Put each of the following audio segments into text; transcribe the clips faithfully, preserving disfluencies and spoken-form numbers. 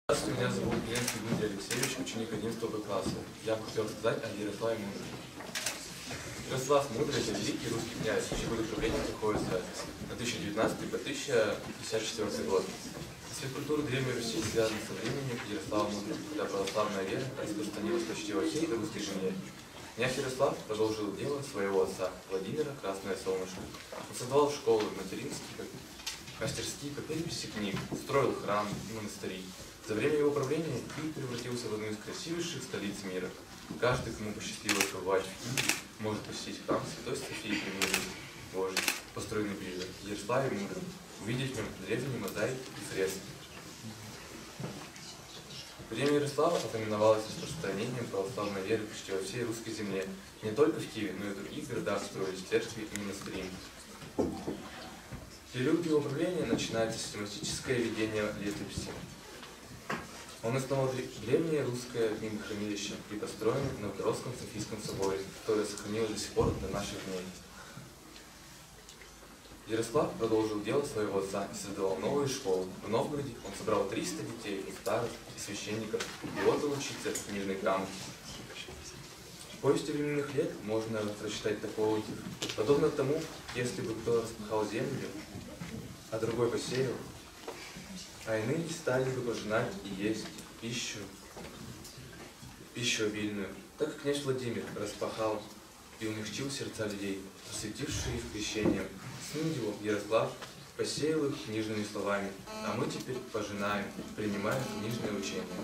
Здравствуйте, меня зовут Ленский Дмитрий Алексеевич, ученик одиннадцатого класса. Я бы хотел рассказать о Ярославе Мудром. Ярослав Мудрый – это великий русский князь, чьи годы правления приходится на тысяча девятнадцатый по тысяча пятьдесят четвёртый год. Свет культуры Древней Руси связан со временем Ярослава Мудрого, когда православная вера распространилась почти во всей русской земле. Князь Ярослав продолжил дело своего отца Владимира Красное Солнышко. Он создавал школы, материнские, мастерские по переписи книг, строил храм и монастыри. За время его правления Киев превратился в одну из красивейших столиц мира. Каждый, кому посчастливилось побывать в Киеве, может посетить храм Святой Софии Премудрости Божией, построенный при Ярославе Мудром, увидеть в нем древние мозаики и фрески. Время Ярослава ознаменовалось распространением православной веры почти во всей русской земле. Не только в Киеве, но и в других городах строились церкви и монастыри. В период его правления начинается систематическое ведение летописи. Он основал древнее русское книгохранилище и построен в Новгородском Софийском соборе, которое сохранилось до сих пор до наших дней. Ярослав продолжил дело своего отца и создавал новые школы. В Новгороде он собрал триста детей и старых, и священников, и отдал учиться книжной грамоте. В повести временных лет можно прочитать такого, подобно тому, если бы кто распахал землю, а другой посеял, а иные стали бы пожинать и есть пищу, пищу обильную. Так как князь Владимир распахал и умягчил сердца людей, посвятившие их крещением, сын его, Ярослав, посеял их книжными словами, а мы теперь пожинаем, принимаем книжное учение.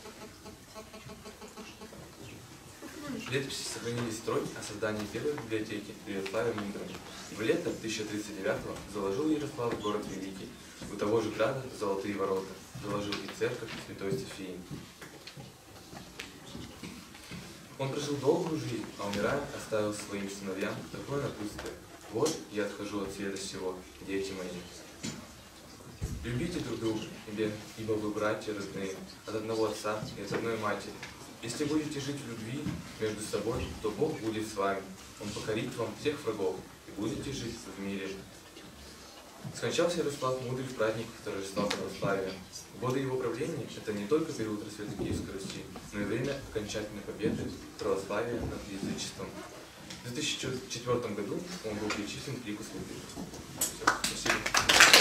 В летописи сохранились строки о создании первой библиотеки при Ярославе Мудром. В лето тысяча тридцать девятого заложил Ярослав город Великий. У того же града золотые ворота, заложил и церковь Святой Софии. Он прожил долгую жизнь, а умирая оставил своим сыновьям такое напутствие: вот я отхожу от света сего, дети мои. Любите друг друга, ибо вы братья родные, от одного отца и от одной матери. Если будете жить в любви между собой, то Бог будет с вами. Он покорит вам всех врагов, и будете жить в мире. Скончался Ярослав Мудрый в праздник торжества православия. Годы его правления – это не только период расцвета Киевской Руси, но и время окончательной победы православия над язычеством. В две тысячи четвёртом году он был причислен к лику святых. Все, спасибо.